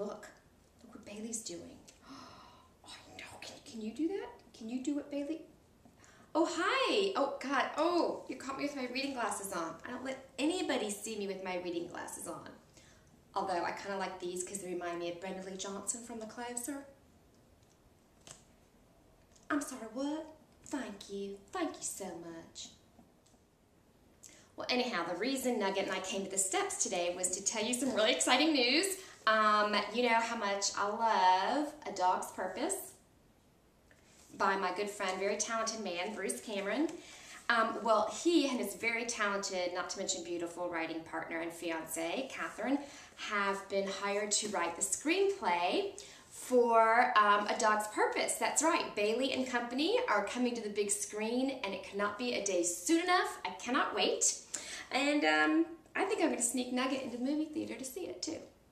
look what Bailey's doing. Oh, no, can you do that? Can you do what Bailey? Oh, hi. Oh, God. Oh, you caught me with my reading glasses on. I don't let anybody see me with my reading glasses on. Although I kind of like these because they remind me of Brenda Lee Johnson from The Closer. I'm sorry, what? Thank you. Thank you so much. Well, anyhow, the reason Nugget and I came to the steps today was to tell you some really exciting news. You know how much I love A Dog's Purpose by my good friend, very talented man, Bruce Cameron. Well, he and his very talented, not to mention beautiful, writing partner and fiance, Catherine, have been hired to write the screenplay for A Dog's Purpose. That's right, Bailey and Company are coming to the big screen, and it cannot be a day soon enough. I cannot wait. And I think I'm going to sneak Nugget into the movie theater to see it too.